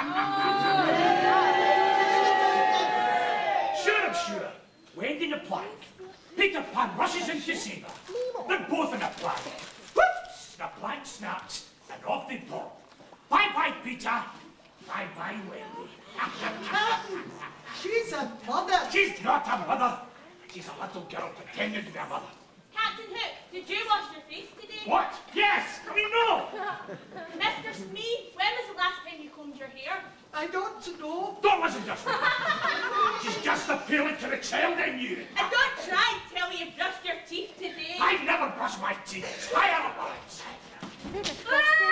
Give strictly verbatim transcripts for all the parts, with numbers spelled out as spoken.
Sure, I'm sure. When in the plan, Peter Pan rushes in to save her. They're both in a plan. Whoops! The plank snaps, and off they pop. Bye-bye, Peter. Bye-bye, Wendy. She's a mother. She's not a mother. She's a little girl pretending to be a mother. Captain Hook, did you wash your face today? What? Yes! I mean, no! Mister Smee, when was the last time you combed your hair? I don't know. Don't listen to her. She's just appealing to the child in you. And don't try and tell me you brushed your teeth today. I never brush my teeth. I have a balance. They're disgusting.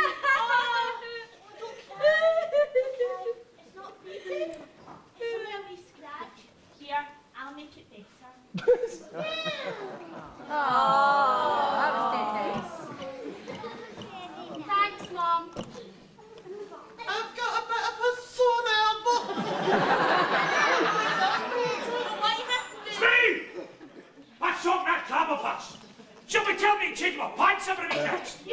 It's not bleeding. It's only a wee scratch. Here, I'll make it better. Oh, that was dead nice. Thanks, Mum. I've got a bit of a sore elbow. What you have to do? Smee! Let's sort that crab of us. Shall we tell me to change my pants every week next?